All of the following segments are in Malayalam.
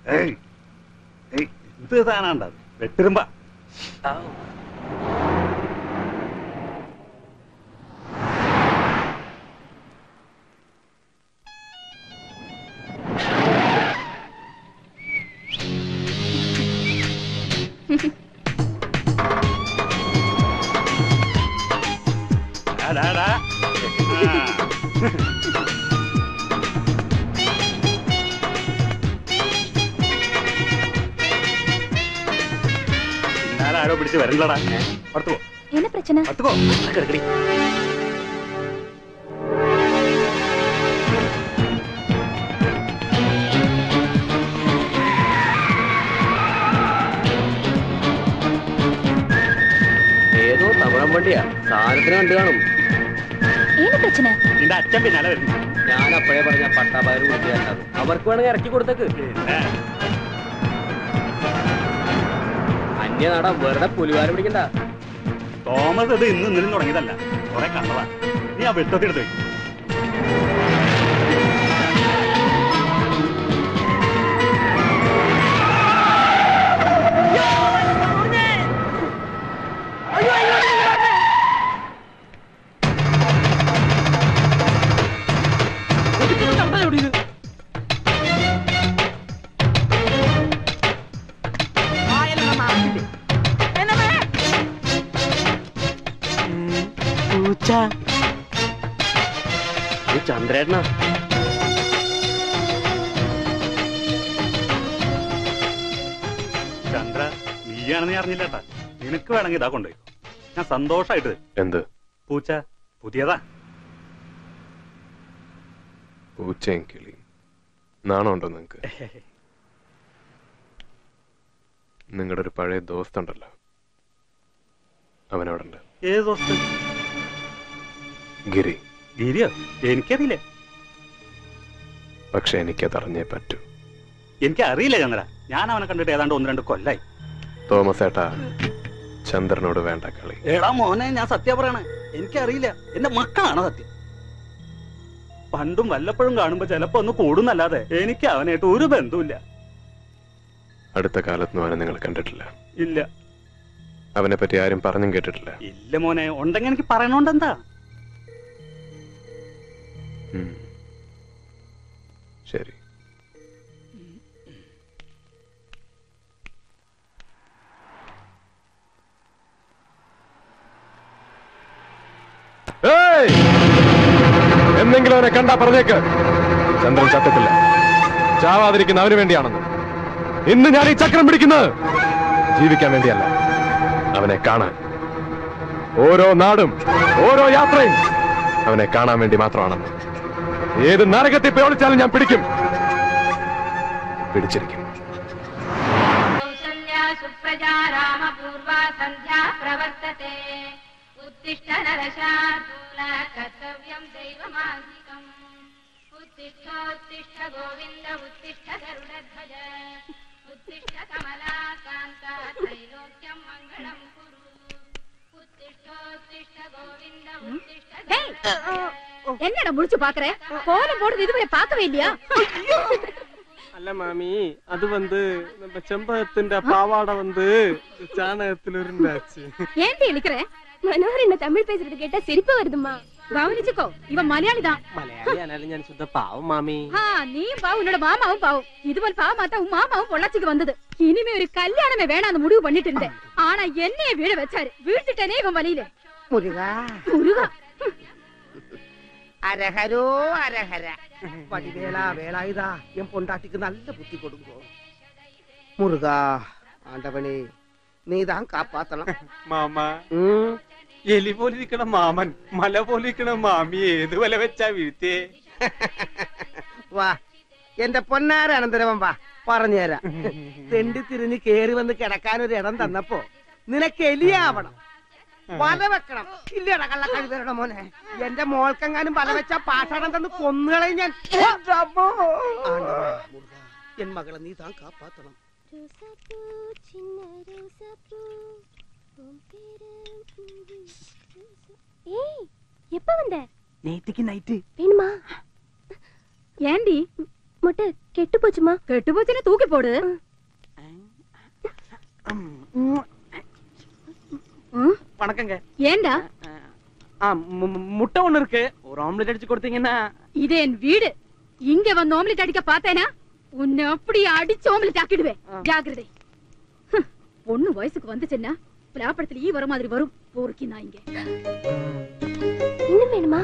ഇത് താനാണ്ടത് വെട്ടിരുമ്പ ആരോ പിടിച്ച് വരണ്ടടാ. അടുത്ത് പോ. என்ன பிரச்சனை? അടുത്ത് പോ. കിടക്കടി. ഏതോ തമിഴൻ വണ്ടിയാ, സാധനത്തിന് കണ്ടു കാണും. என்ன பிரச்சனை? നിന്റെ അച്ഛൻ പിന്നാലെ വരുന്നു. ഞാൻ അപ്പോഴേ പറഞ്ഞ പട്ടാപകർ കൊടുത്തിയാൽ അവർക്ക് വേണമെങ്കിൽ ഇറക്കി കൊടുത്തേക്ക്. അന്യനാടാ, വെറുതെ പുലിവാരം പിടിക്കണ്ട. തോമസ് ഇത് ഇന്ന് ഇന്നലും തുടങ്ങിയതല്ല, കുറെ കണ്ടതാ. നീ ആ വെട്ടത്തി എടുത്ത് വയ്ക്കും. ചന്ദ്രേട്ടനാ? ചന്ദ്ര, നീയാണെന്ന് ഞാൻ അറിഞ്ഞില്ലേട്ടാ. നിനക്ക് വേണമെങ്കിൽ ഇതാ കൊണ്ടുപോയി. ഞാൻ സന്തോഷായിട്ട്. എന്ത് പൂച്ച പുതിയതാ? പൂച്ചയും കിളിയും നാണമുണ്ടോ നിങ്ങക്ക്? നിങ്ങളുടെ ഒരു പഴയ ദോസ്തുണ്ടല്ലോ, അവനവിടെ ഉണ്ട്. ഏത് ദോസ്ത്? ഗിരി. ഗിരിയോ? എനിക്കറിയില്ല. പക്ഷെ എനിക്കത് അറിഞ്ഞേ പറ്റൂ. എനിക്കറിയില്ല ചന്ദ്ര. ഞാൻ അവനെ കണ്ടിട്ട് ഏതാണ്ട് 1-2 കൊല്ലായി. തോമസ് ഏട്ടാ, ചന്ദ്രനോട് വേണ്ട കളി. എടാ മോനെ, ഞാൻ സത്യം പറയണേ, എനിക്കറിയില്ല. എന്റെ മക്കളാണ് സത്യം. പണ്ടും വല്ലപ്പോഴും കാണുമ്പോ ചിലപ്പോ ഒന്ന് കൂടുന്നല്ലാതെ എനിക്ക് അവനായിട്ട് ഒരു ബന്ധവുമില്ല. അടുത്ത കാലത്തൊന്നും അവനെ നിങ്ങൾ കണ്ടിട്ടില്ല? ഇല്ല. അവനെ പറ്റി ആരും പറഞ്ഞും കേട്ടിട്ടില്ല? ഇല്ല മോനെ. ഉണ്ടെങ്കിൽ എനിക്ക് പറയണോണ്ടെന്താ? ശരി. എന്തെങ്കിലും അവനെ കണ്ടാ പറഞ്ഞേക്ക്, ചന്ദ്രൻ ചത്തത്തില്ല. ചാവാതിരിക്കുന്ന അവന് വേണ്ടിയാണെന്ന്. ഇന്ന് ഞാൻ ഈ ചക്രം പിടിക്കുന്നത് ജീവിക്കാൻ വേണ്ടിയല്ല, അവനെ കാണാൻ. ഓരോ നാടും ഓരോ യാത്രയും അവനെ കാണാൻ വേണ്ടി മാത്രമാണെന്ന്. ഏത് നരകത്തിൽ പ്രയോഗിച്ചാലും ഞാൻ പിടിക്കും, പിടിച്ചിരിക്കും. என்னடா முடிச்சு பாக்குற? கோலம் போடுறது இதுவரை பார்க்கவே இல்லையா? അല്ല മാമി, അത് நம்ம ചെമ്പകത്തിന്റെ പാവാട சாணகத்துல இருந்தாச்சு. ஏன்டி இழுக்கிற? மனோகர் என்ன தமிழ் பேசுறது கேட்டா சிரிப்பு வருதுமா. கவனிச்சுக்கோ, இவன் மலையாளி தான். മലയാളി ആനാലും ഞാൻ ശുദ്ധ പാവം മാമി. நீயும் பாவம், உன்னோட மாமாவும் பாவம். இதுவரை பாவமாத்தான் உன் மாமாவும் பொள்ளாச்சிக்கு வந்தது. இனிமே ஒரு கல்யாணமே வேணாம்னு முடிவு பண்ணிட்டு இருந்தேன். ஆனா என்னைய வீட வச்சாரு. வீழ்ந்துட்டேனே இவன் வழியில. முருகா முருகா, அரஹரோ அரஹர. வடிவேலா வேலாயுதா, என் பொண்டாட்டிக்கு நல்ல புத்தி கொடுங்கோ. முருகா ஆண்டவனே, നീതാൻ കാപ്പാത്തണം. മാമ, എലി പോലിരിക്കണ മാമൻ മല പോലിരിക്കണ മാമി ഏത് വല വെച്ചാ വീഴ്ത്തേ? വാ എന്റെ പൊന്നാര അനന്തരവൻ, വാ പറഞ്ഞുതരാം. തെണ്ടി തിരിഞ്ഞ് കേറി വന്ന് കിടക്കാനൊരു ഇടം തന്നപ്പോ നിനക്ക് എലിയാവണം, വല വെക്കണം. ഇല്ലടാ കള്ളക്കഴുതരുടെ മോനെ, എന്റെ മോൾക്കെങ്ങാനും വല വെച്ചാ പാഷാണം തന്ന് കൊന്നുകളെ ഞാൻ. എൻ മകളെ നീ താൻ കാപ്പാത്തണം. எப்ப வந்த? நேத்திக்கு நைட்டு வேணுமா? ஏண்டி முட்டை கெட்டு போச்சுமா. கெட்டுப்போச்சுன்னு தூக்கி போடு. வணக்கங்க. ஏண்டா முட்டை ஒண்ணு இருக்கு, ஒரு ஆம்லெட் அடிச்சு கொடுத்தீங்கன்னா. இது என் வீடு. இங்க வந்து ஆம்லெட் அடிக்க பார்த்தேனா உன்னை அப்படி அடிச்சு ஆம்லெட் ஆக்கிடுவேன். ஜாக்கிரதை. பொண்ணு வயசுக்கு வந்துச்சுன்னா பிளாப்படத்துல ஈ வர மாதிரி வரும். போருக்கி நான் இங்க இன்னும் வேணுமா?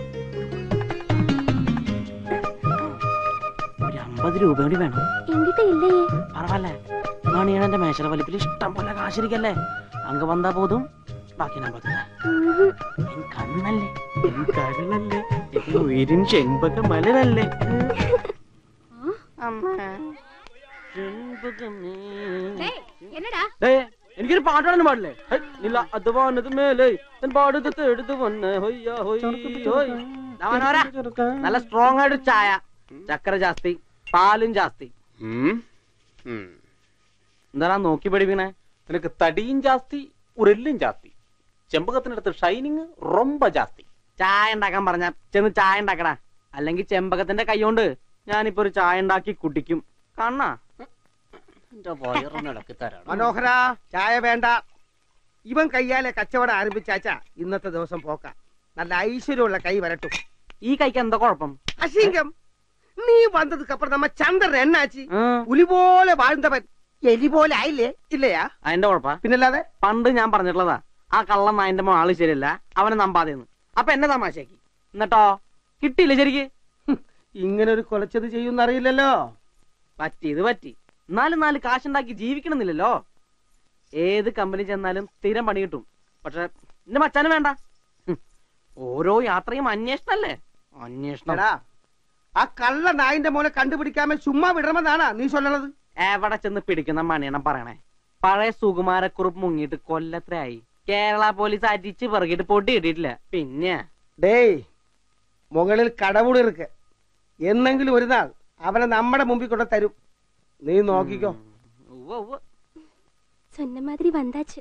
ഒരു 50 രൂപ കൂടി വേണം. என்கிட்ட இல்லையே. പരവായില്ല, നാണിയുടെ മേശയുടെ വലിപ്പിൽ ഇഷ്ടം പോലെ കാശിരിക്കല്ലേ. അങ്ങ് വന്നാ പോതും, ബാക്കി ഞാൻ പറ്റില്ല. കണ്ണല്ലേ കണ്ണല്ലേ, ഉയരും ചെമ്പക മലരല്ലേ. என்னடா എനിക്കൊരു പാട്ടാണെന്ന് പാടില്ലേ? നില അത് വന്നത് മേലെ പാടത്ത് എടുത്ത് വന്ന് നല്ല സ്ട്രോങ് ആയിട്ട് ചായ, ചക്കര ജാസ്തി, പാലും ജാസ്തി. എന്താ നോക്കി പഠിപ്പിക്കണേ? നിനക്ക് തടിയും ജാസ്തി, ഉരല്ലും ജാസ്തി. ചെമ്പകത്തിനടുത്ത് ഷൈനിങ് റൊമ്പ ജാസ്തി. ചായ ഉണ്ടാക്കാൻ പറഞ്ഞ ചെന്ന് ചായ ഉണ്ടാക്കടാ, അല്ലെങ്കിൽ ചെമ്പകത്തിന്റെ കൈ കൊണ്ട് ഞാനിപ്പോ ഒരു ചായ ഉണ്ടാക്കി കുടിക്കും. കാണാ മനോഹര, ചായ വേണ്ട. ഇവൻ കയ്യാലെ കച്ചവടം ആരംഭിച്ചാച്ചാ ഇന്നത്തെ ദിവസം പോക്ക. നല്ല ഐശ്വര്യമുള്ള കൈ വരട്ടും. ഈ കൈക്ക് എന്താ കുഴപ്പം? അശീകം, നീ വന്നതുക്ക് അപ്പുറം നമ്മ ചന്ദ്രൻ എന്നാച്ചി പുലി പോലെ വാഴ്ന്നവൻ എലി പോലെ ആയില്ലേ? ഇല്ലയാ? അതിന്റെ കുഴപ്പ പിന്നല്ലാതെ. പണ്ട് ഞാൻ പറഞ്ഞിട്ടുള്ളതാ, ആ കള്ളം നായന്റെ ആള് ശരിയല്ല, അവനെ നമ്പാതെന്ന്. അപ്പൊ എന്നെ തമാശയാക്കി. എന്നിട്ടോ കിട്ടിയില്ല ശരിക്ക്. ഇങ്ങനെ ഒരു കൊലച്ചത് ചെയ്യുന്നറിയില്ലല്ലോ. പറ്റിയത് പറ്റി. എന്നാലും 4 കാശുണ്ടാക്കി ജീവിക്കണമെന്നില്ലല്ലോ. ഏത് കമ്പനി ചെന്നാലും സ്ഥിരം പണി കിട്ടും. പക്ഷെ എന്റെ മച്ചാനും വേണ്ട. ഓരോ യാത്രയും അന്വേഷണല്ലേ? അന്വേഷണം. ആ കള്ള നായിന്റെ മോനെ കണ്ടുപിടിക്കാമേ ചുമ്മാ വിടണമെന്നാണ് നീ ചൊല്ലണത്. എവിടെ ചെന്ന് പിടിക്കുന്ന മണിയണം പറയണേ. പഴയ സുകുമാരക്കുറുപ്പ് മുങ്ങിയിട്ട് കൊല്ലത്രയായി. കേരള പോലീസ് അരിച്ച് പിറകിട്ട് പൊട്ടി കിട്ടിയിട്ടില്ല. പിന്നെ ഡേയ്, മുകളിൽ കടവുട് ഇருக்கு. എന്നെങ്കിലും ഒരു നാൾ അവനെ നമ്മുടെ മുമ്പിൽ കൊണ്ട് തരും. നീ നോക്കിക്കോ. சொன்ன மாதிரி வந்தாச்சு.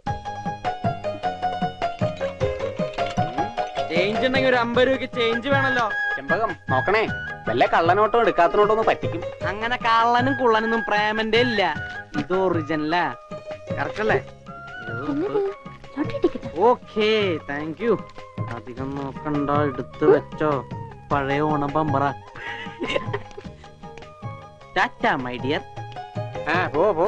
ചേഞ്ച് ഉണ്ടെങ്കിൽ ഒരു 50 രൂപയ്ക്ക് ചേഞ്ച് വേണല്ലോ. ചെമ്പകം നോക്കണേ, വല്ല കള്ളനോട്ടോ എടുക്കാത്തനോട്ടോ ഒന്ന് പറ്റിക്കും. അങ്ങനെ കള്ളനും കുള്ളനൊന്നും പ്രേമന്റെ ഇല്ല. ഇത് ഒറിജിനലാ. കറക്റ്റ് അല്ലേ? என்னது லாட்டரி டிக்கெட்டா? Okay, thank you. അധികം നോക്കണ്ട, എടുത്ത് വെച്ചോ. പഴയ Onam bumper. Tata my dear. പോ.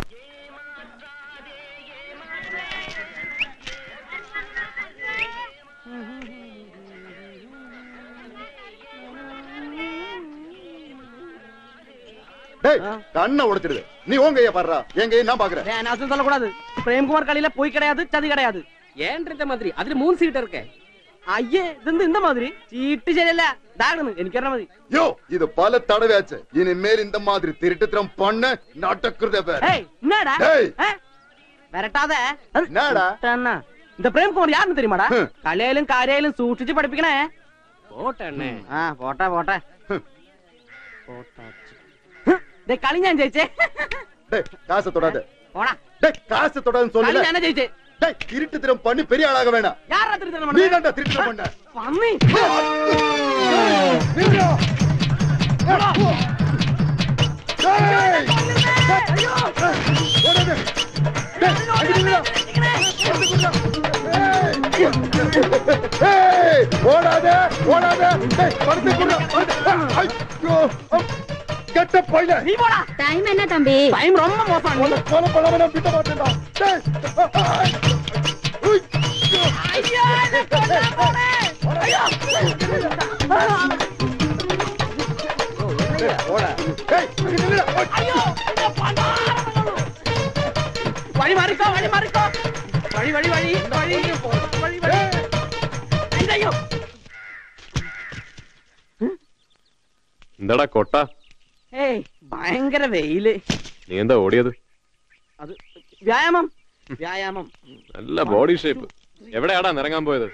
கண்ண உடைச்சிடுது. நீ உங்க கைய பாடுறா, என் கையை நான் பாக்குறேன். அனாவசியம் சொல்லக்கூடாது. பிரேம்குமார் கடையில போய் கிடையாது, சதி கிடையாது. ஏன் இந்த மாதிரி അതിന് 3 സീറ്റ് ഇருக்கு. അയ്യേ, ഇതെന്ത് இந்த மாதிரி? ചീട്ട് ശരിയല്ല. ദാഗണ് എനിക്കറിയാ മതി. யோ, இது பல தடவையாச்சு. இனிமேல் இந்த மாதிரி திருட்டுத்தனம் பண்ண நடக்குறதே வேற. ஏய், என்னடா? விரட்டாதே. என்னடா? இந்த பிரேம்குமார் யாருன்னு தெரியுமாடா? கலையிலும் காரியாலும் சூட்சிச்சு படிப்பிக்கണേ. പോട്ടെണ്ണേ. പോട്ടെ. കളി ഞാൻ ജയിച്ചേ. காசை தொடாத. போடா. காசை தொடாதுன்னு சொல்லல. ഞാനാ ജയിച്ചേ. திருட்டுத்தனம் பண்ணி பெரிய ஆளாக வேணாம். யாரா திருட்டுத்தனம் நீ பண்ண? தான்டா திருட்டுத்தனம் பண்ண. பம்மி. ஐயோ! ஓடாத. ஓடாத. படுத்து குடுறா. ஐயோ! கெட்ட போயில. நீ போடா. டைம் என்ன தம்பி? டைம் ரொம்ப மோசம். உன்னை கொலை பண்ணாம நான் விட மாட்டேன்டா. ஐயோ, என்ன கொல்ல போறே. ஐயோ. ஓடா. ஏய், நில்லுடா. ஐயோ, என்ன பண்ணா? வழி மாறிக்கோ. வழி. ஐயோ. എന്താടാ കൊട്ട? ഏയ്, ഭയങ്കര വെയില്. നീ എന്താ ഓടിയത്? അത് വ്യായാമം. നല്ല ബോഡി ഷേപ്പ്. എവിടെയാടാ നിറങ്ങാൻ പോയത്?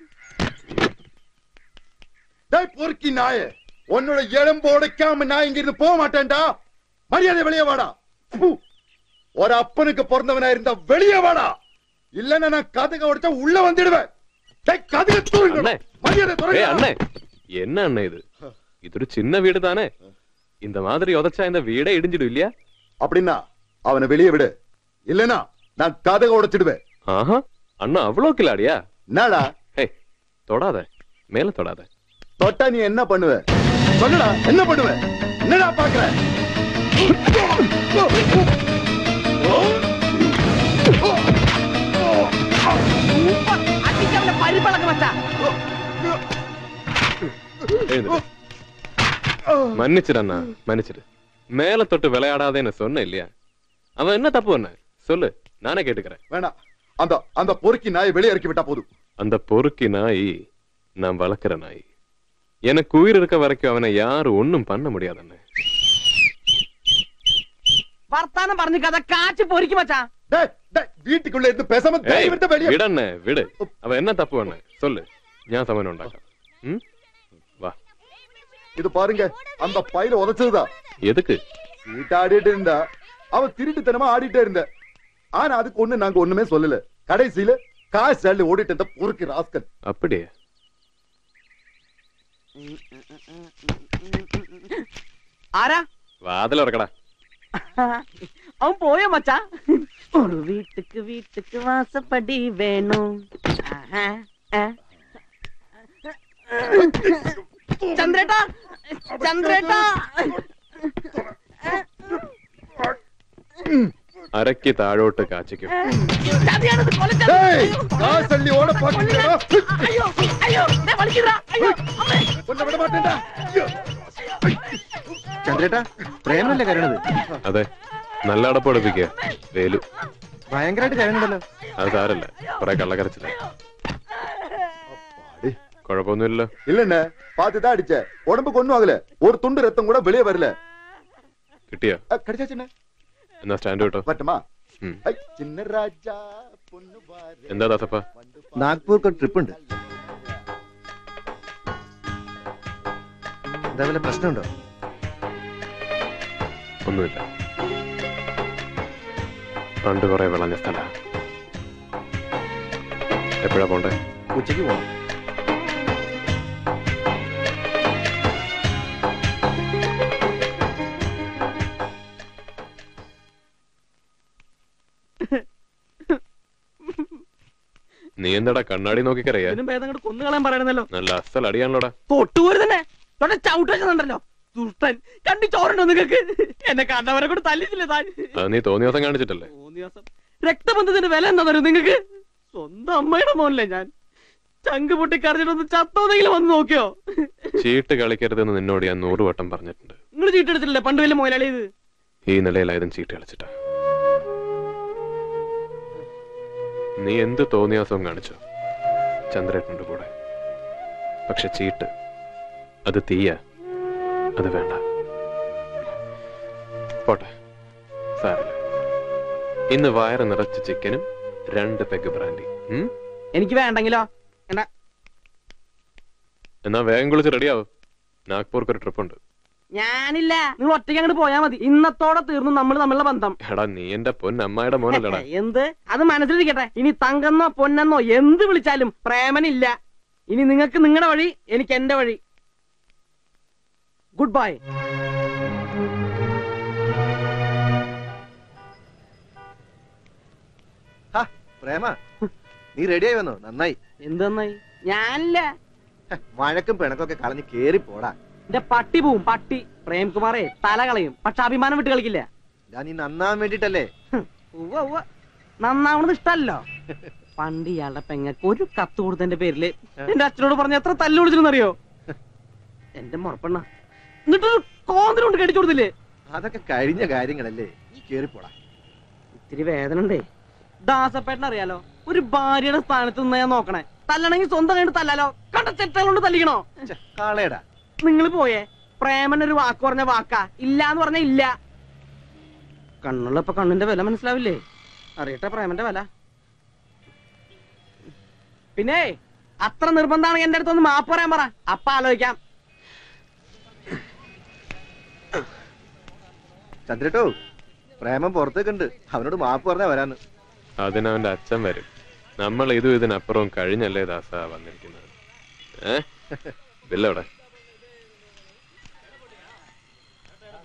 டேய் பொறுக்கி நாயே, உன்னோட எலும்பு உடைக்காம நான் இங்க இருந்து போக மாட்டேன்டா. மரியாதை வெளியே வாடா. ஒரு அப்பனுக்கு பிறந்தவனா இருந்தா வெளியே வாடா. இல்லன்னா நான் கதக உடைச்சா உள்ள வந்துடுவேன். டேய் கதக தூங்க. மரியாதை துறங்க. அண்ணே, என்ன அண்ணே இது? ഇതൊരു ചിന്ന വീട് താനേ. இந்த மாதிரி உதச்சா இந்த வீடே இடிஞ்சிடும் இல்லையா? அப்படின்னா அவனை வெளியே விடு, இல்லனா நான் கதவை உடைச்சிடுவேன். ஆஹா, அண்ணா அவ்வளவு கிளாடியா? என்னடா? ஹே, தொடாத, மேல தொடாத. தொட்டா நீ என்ன பண்ணுவ? சொல்லுடா, என்ன பண்ணுவ? என்னடா பாக்குற? പരിപ്പളക്കം വെച്ചാ மன்னிச்சிடு அண்ணா, மன்னிச்சிடு. மேல தொட்டு விளையாடாதேன்னு சொன்ன இல்லையா? அவன் என்ன தப்பு பண்ண சொல்லு, நானே கேட்டுக்கிறேன். வேணாம், அந்த அந்த பொறுக்கி நாயை வெளியே இறக்கி விட்டா போதும். அந்த பொறுக்கி நாய் நான் வளர்க்கிற நாய். எனக்கு உயிர் இருக்க வரைக்கும் அவனை யாரும் ஒண்ணும் பண்ண முடியாது அண்ணே. വർത്താനം പറഞ്ഞു കഥ കാച്ചു പൊരിക്കും മച്ചാ. വീട്ടിക്കുള്ള ഇருந்து பேசாம விடண்ணே, விடு. அவன் என்ன தப்பு பண்ண சொல்லு, ഞാൻ சமயம் உண்டாക്കാം. வா. இது பாருங்க, அந்த பையில உதைச்சதுதான். எதுக்கு? வீட்டை ஆடிட்டு இருந்தா அவன் திருட்டுத்தனமா ஆடிட்டே இருந்த. ஆனா அதுக்கு ஒண்ணு நாங்க ஒண்ணுமே சொல்லல. கடைசியில காசு அள்ளி ஓடிட்டு இருந்த பொறுக்கி ராஸ்கல். அப்படியே ആരാ? വാതിൽ ഉറക്കടാ. അവൻ പോയോ മച്ചാ? ഒരു വീട്ടുക്ക് വാസപ്പടി വേണം. ചന്ദ്രേട്ടാ, ചന്ദ്രേട്ടാ. അരക്ക് താഴോട്ട് കാച്ചിക്കും. ചന്ദ്രേട്ടാ, പ്രേമല്ലേ കരണത്? അതെ, നല്ല അടപ്പൊടിപ്പിക്കുക. വേലു ഭയങ്കരമായിട്ട് കരണുണ്ടല്ലോ. അത് സാരല്ല, കുറെ കള്ളക്കരച്ചില്ല. കുഴപ്പമൊന്നുമില്ലല്ലോ. இல்ல, பாத்துதான் அடிச்ச. உடம்புக்கு ஒண்ணும் ஆகல. ஒரு துண்டு ரத்தம் கூட வெளியே வரல. കിട്ടിയോ? കടിച്ചാ എന്നാ സ്റ്റാൻഡ് കേട്ടോ. പറ്റുമാ? ചിന്ന രാജാ പൊന്നു എന്താ ദാസപ്പ? നാഗ്പൂർക്ക് ഒരു ട്രിപ്പ് ഉണ്ട്. എന്താ വല്ല പ്രശ്നമുണ്ടോ? ഒന്നുമില്ല. പണ്ട് കുറെ വിളഞ്ഞ സ്ഥല. എപ്പോഴാ പോണ്ടേ? ഉച്ചയ്ക്ക് പോകണം. നീ എന്താടാ കണ്ണാടി നോക്കിക്കറിയാ? കൊന്നുകളയാൻ പറയണല്ലോ. നല്ല അസൽ അടിയാണല്ലോടാ. തൊട്ടുപോര് തന്നെ ചവിട്ട് വെച്ചതുണ്ടല്ലോ. ദുഷ്ടൻ കണ്ടി ചോറുണ്ടോ നിങ്ങൾക്ക്? എന്നെ കണ്ടവരെ കൂടെ തല്ലിച്ചില്ലേ താൻ? അത് നീ തോന്നിയ ദിവസം കാണിച്ചിട്ടല്ലേ? രക്തബന്ധത്തിന്റെ വില എന്താ തരും നിങ്ങൾക്ക്? സ്വന്തം അമ്മയുടെ മോനല്ലേ ഞാൻ. ചങ്ക് പൊട്ടി കരഞ്ഞിട്ടൊന്ന് ചത്തോന്നെങ്കിലും വന്ന് നോക്കിയോ? ചീട്ട് കളിക്കരുതെന്ന് നിന്നോട് ഞാൻ 100 വട്ടം പറഞ്ഞിട്ടുണ്ട്. നിങ്ങൾ ചീട്ടെടുത്തില്ലേ പണ്ട് വലിയ മോലാളി? ഇത് ഈ നിലയിലായതും ചീട്ട് കളിച്ചിട്ടാ. നീ എന്ത് തോന്നിയാസവും കാണിച്ചോ ചന്ദ്രേട്ടനുണ്ട് കൂടെ. പക്ഷെ ചീട്ട് അത് തീയ, അത് വേണ്ട. പോട്ടെ, സാരല്ല. ഇന്ന് വയറ് നിറച്ച് ചിക്കനും 2 പെഗ് ബ്രാൻഡി. എനിക്ക് വേണ്ടെങ്കിലോ? എന്നാ വേഗം കുളിച്ച് റെഡിയാവും. നാഗ്പൂർക്ക് ഒരു ട്രിപ്പ് ഉണ്ട്. ഞാനില്ല, നിങ്ങൾ ഒറ്റയ്ക്ക് അങ്ങോട്ട് പോയാ മതി. ഇന്നത്തോടെ തീർന്നു നമ്മൾ തമ്മിലുള്ള ബന്ധം. എടാ, നീ എന്റെ പൊന്നമ്മയുടെ മോനല്ലടാ. എന്ത്? അത് മനസ്സിലിരിക്കട്ടെ. ഇനി തങ്കെന്നോ പൊന്നെന്നോ എന്ത് വിളിച്ചാലും പ്രേമനില്ല. ഇനി നിങ്ങൾക്ക് നിങ്ങളുടെ വഴി, എനിക്ക് എന്റെ വഴി. Good bye. പ്രേമ, നീ റെഡിയായി വന്നോ? നന്നായി. എന്ത് നന്നായി? ഞാനില്ല. വഴക്കും പിണക്കൊക്കെ കളഞ്ഞ് കേറി പോടാ. എന്റെ പട്ടി പോവും, പട്ടി. പ്രേംകുമാറേ തല കളയും, പക്ഷെ അഭിമാനം വിട്ട് കളിക്കില്ല. നീ നന്നാൻ വേണ്ടിട്ടല്ലേ? നന്നാവണത് ഇഷ്ടല്ലോ. പണ്ട് ഇയാളുടെ പെങ്ങക്ക് ഒരു കത്ത് കൊടുത്തതിന്റെ പേരില് എന്റെ അച്ഛനോട് പറഞ്ഞ എത്ര തല്ലു വിളിച്ചിരുന്നറിയോ? എന്റെ മുറപ്പെണ്ണ. എന്നിട്ടൊരു കോന്തിനുണ്ട് കടിച്ചു കൊടുത്തില്ലേ? അതൊക്കെ കഴിഞ്ഞ കാര്യങ്ങളല്ലേ, കേറിപ്പോടാ. ഇത്തിരി വേദന ഉണ്ടേ. ദാസപ്പേട്ടൻ അറിയാലോ, ഒരു ഭാര്യയുടെ സ്ഥാനത്ത് നിന്ന് ഞാൻ നോക്കണേ. തല്ലണെങ്കിൽ സ്വന്തം കഴിഞ്ഞ് തല്ലാലോ, കണ്ട ചെറ്റകളുണ്ട് തല്ലിക്കണോ? കാളേടാ, നിങ്ങൾ പോയേ. പ്രേമനൊരു വാക്ക് പറഞ്ഞ വാക്കാ, ഇല്ലാന്ന് പറഞ്ഞ ഇല്ല. കണ്ണുള്ളപ്പോ കണ്ണിന്റെ വില മനസ്സിലാവില്ലേ? അറിയട്ടെ പ്രേമന്റെ വില. പിന്നെ അത്ര നിർബന്ധമാണെങ്കിൽ എന്റെ അടുത്തൊന്ന് മാപ്പ് പറയാൻ പറ, അപ്പ ആലോചിക്കാം. ചന്ദ്രട്ടോ, പ്രേമം പുറത്തേക്കുണ്ട്. അവനോട് മാപ്പ് പറഞ്ഞാ വരാന്ന്. അതിനവന്റെ അച്ഛൻ വരും. നമ്മൾ ഇതിനപ്പുറവും കഴിഞ്ഞല്ലേ ദാസ വന്നിരിക്കുന്നത്. ബില്ലവിടെ?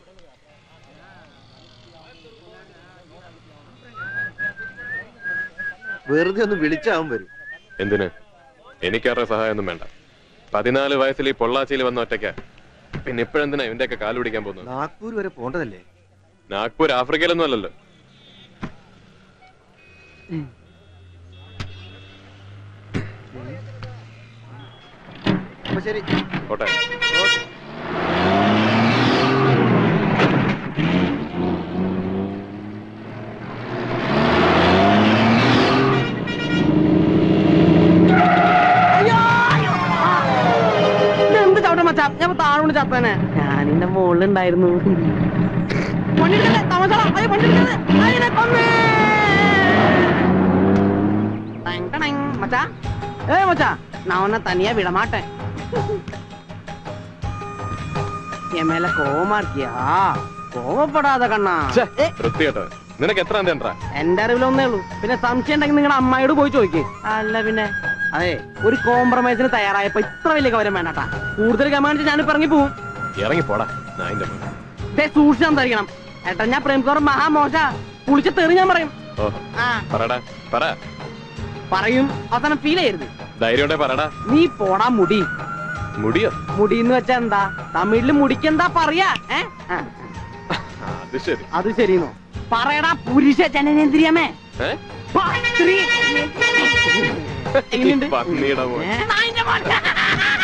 വെറുതെ ഒന്ന് വിളിച്ചാവും വരും. എന്തിന്? എനിക്കാരുടെ സഹായമൊന്നും വേണ്ട. 14 വയസ്സിൽ ഈ പൊള്ളാച്ചിയിൽ വന്ന ഒറ്റയ്ക്ക. പിന്നെ ഇപ്പോഴെന്തിനാ ഇവന്റെയൊക്കെ കാല് പിടിക്കാൻ പോകുന്നത്? നാഗ്പൂർ വരെ പോണ്ടതല്ലേ? നാഗ്പൂർ ആഫ്രിക്കയിലൊന്നും അല്ലല്ലോ. അപ്പൊ ശരി, പോട്ടെ. എന്ത് ചവിട്ട മച്ചാ, ഞാൻ താഴോണ്ട് ചത്തനെ. ഞാനിന്റെ മുകളിലുണ്ടായിരുന്നു. மச்சா ஏ மச்சா நான் உன்னை தனியா விட மாட்டேன். என் மேல கோவமா இருக்கியா? കോവപ്പെടാതെ കണ്ണാ. നിനക്ക് എത്ര എന്റെ അറിവിലൊന്നേ ഉള്ളൂ. പിന്നെ സംശയം ഉണ്ടെങ്കിൽ നിങ്ങളുടെ അമ്മായിയോട് പോയി ചോദിക്കേ. അല്ല പിന്നെ അതെ, ഒരു കോംപ്രമൈസിന് തയ്യാറായപ്പോ ഇത്ര വലിയ കവരം വേണ്ടാ. കൂടുതൽ കമാൻഡ് ഞാനിപ്പോ ഇറങ്ങി പോവും. ഇറങ്ങിപ്പോടാ. സൂക്ഷിച്ച് സംസാരിക്കണം ഏട്ടാ. ഞാൻ പ്രേംകുമാർ മഹാമോശ. കുളിച്ച് തെറി ഞാൻ പറയും. പറയും. അവസാനം ഫീൽ ചെയ്യരുത്. ധൈര്യം പറടാ. നീ പോടാ മുടി. മുടിയോ? മുടി എന്ന് വെച്ചാ എന്താ? തമിഴില് മുടിക്കെന്താ പറയാ? അത് ശരിന്നോ? പറയടാ പുരുഷ ജനനേന്ദ്രിയമേ. പന്നീട